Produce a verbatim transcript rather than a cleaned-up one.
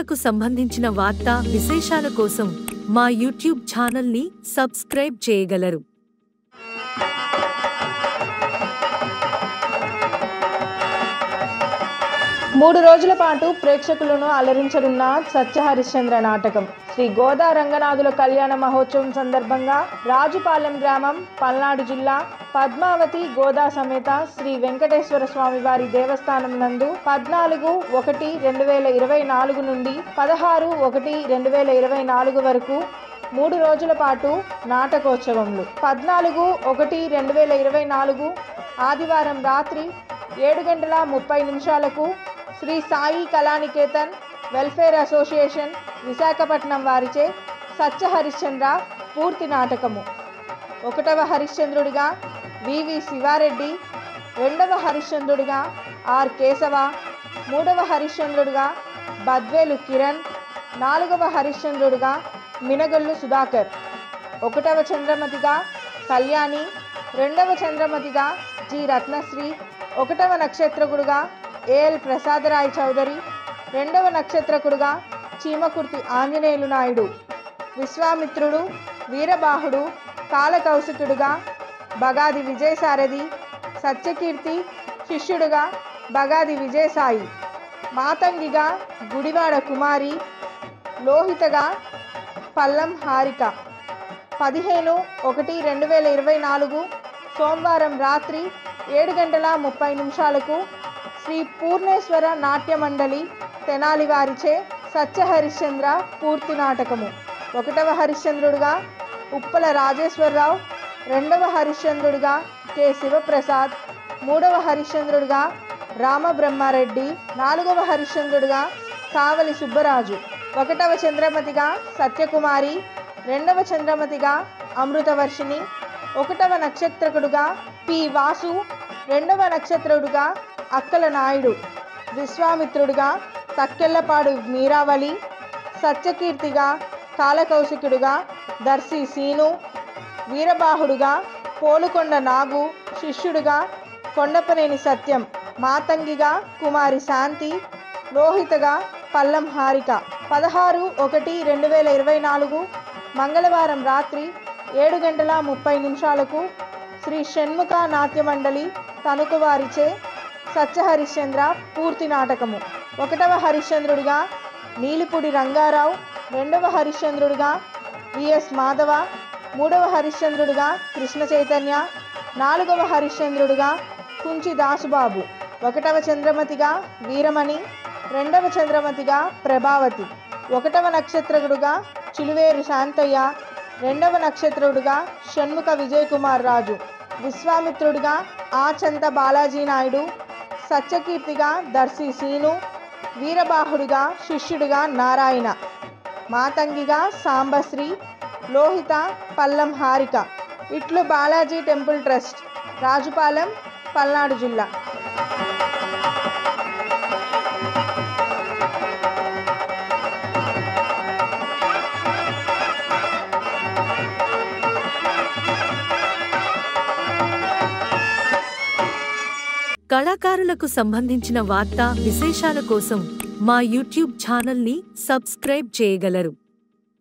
కళాకారులకు సంబంధించిన వార్తా విశేషాల కోసం మా యూట్యూబ్ ఛానల్ని సబ్స్క్రైబ్ చేయగలరు. మూడు రోజుల పాటు ప్రేక్షకులను అలరించనున్న సత్య హరిశ్చంద్ర నాటకం శ్రీ గోదా రంగనాథుల కళ్యాణ మహోత్సవం సందర్భంగా రాజుపాలెం గ్రామం, పల్నాడు జిల్లా పద్మావతి గోదా సమేత శ్రీ వెంకటేశ్వర స్వామి వారి దేవస్థానం నందు పద్నాలుగు ఒకటి రెండు వేల ఇరవై నాలుగు నుండి పదహారు ఒకటి రెండు వేల ఇరవై నాలుగు వరకు మూడు రోజుల పాటు నాటకోత్సవములు. పద్నాలుగు ఒకటి రెండు వేల ఇరవై నాలుగు ఆదివారం రాత్రి ఏడు గంటల ముప్పై నిమిషాలకు శ్రీ సాయి కళానికేతన్ వెల్ఫేర్ అసోసియేషన్ విశాఖపట్నం వారిచే సత్య హరిశ్చంద్ర పూర్తి నాటకము. ఒకటవ హరిశ్చంద్రుడిగా వివి శివారెడ్డి, రెండవ హరిశ్చంద్రుడిగా ఆర్ కేశవ, మూడవ హరిశ్చంద్రుడిగా బద్వేలు కిరణ్, నాలుగవ హరిశ్చంద్రుడిగా మినగొల్లు సుధాకర్, ఒకటవ చంద్రమతిగా కళ్యాణి, రెండవ చంద్రమతిగా జి రత్నశ్రీ, ఒకటవ నక్షత్రకుడుగా ఏఎల్ ప్రసాదరాయ్ చౌదరి, రెండవ నక్షత్రకుడుగా చీమకుర్తి ఆంజనేయులు నాయుడు, విశ్వామిత్రుడు, వీరబాహుడు, కాలకౌశికుడుగా బగాది విజయసారథి, సత్యకీర్తి శిష్యుడుగా బగాది విజయసాయి, మాతంగిగా గుడివాడ కుమారి, లోహితగా పల్లం హారిక. పదిహేను ఒకటి రెండు వేల ఇరవై నాలుగు సోమవారం రాత్రి ఏడు గంటల ముప్పై నిమిషాలకు శ్రీ పూర్ణేశ్వర నాట్య మండలి తెనాలి వారిచే సత్య హరిశ్చంద్ర పూర్తి నాటకము. ఒకటవ హరిశ్చంద్రుడిగా ఉప్పల రాజేశ్వరరావు, రెండవ హరిశ్చంద్రుడిగా కె శివప్రసాద్, మూడవ హరిశ్చంద్రుడిగా రామబ్రహ్మారెడ్డి, నాలుగవ హరిశ్చంద్రుడిగా కావలి సుబ్బరాజు, ఒకటవ చంద్రమతిగా సత్యకుమారి, రెండవ చంద్రమతిగా అమృతవర్షిణి, ఒకటవ నక్షత్రకుడుగా పి వాసు, రెండవ నక్షత్రుడుగా అక్కల నాయుడు, విశ్వామిత్రుడిగా తక్కెళ్లపాడు మీరావళి, సత్యకీర్తిగా కాలకౌశికుడుగా దర్శి సీను, వీరబాహుడుగా పోలుకొండ నాగు, శిష్యుడుగా కొండపనేని సత్యం, మాతంగిగా కుమారి శాంతి, లోహితగా పల్లం హారిక. పదహారు ఒకటి రెండు వేల ఇరవై నాలుగు మంగళవారం రాత్రి ఏడు గంటల ముప్పై నిమిషాలకు శ్రీ షణ్ముఖ నాట్య మండలి తణుకు వారిచే సత్య హరిశ్చంద్ర పూర్తి నాటకము. ఒకటవ హరిశ్చంద్రుడిగా నీలిపూడి రంగారావు, రెండవ హరిశ్చంద్రుడిగా విఎస్ మాధవ, మూడవ హరిశ్చంద్రుడిగా కృష్ణ చైతన్య, నాలుగవ హరిశ్చంద్రుడిగా కుంచి దాసుబాబు, ఒకటవ చంద్రమతిగా వీరమణి, రెండవ చంద్రమతిగా ప్రభావతి, ఒకటవ నక్షత్రకుడుగా చిలువేరు శాంతయ్య, రెండవ నక్షత్రుడుగా షణ్ముఖ విజయ్ కుమార్ రాజు, విశ్వామిత్రుడిగా ఆచంత బాలాజీ నాయుడు, సత్యకీర్తిగా దర్శి సీను, వీరబాహుడిగా శిష్యుడిగా నారాయణ, మాతంగిగా సాంబశ్రీ, లోహిత పల్లం హారిక. ఇట్లు బాలాజీ టెంపుల్ ట్రస్ట్, రాజుపాలెం, పల్నాడు జిల్లా. కళాకారులకు సంబంధించిన వార్తా విశేషాల కోసం మా యూట్యూబ్ ఛానల్ని సబ్స్క్రైబ్ చేయగలరు.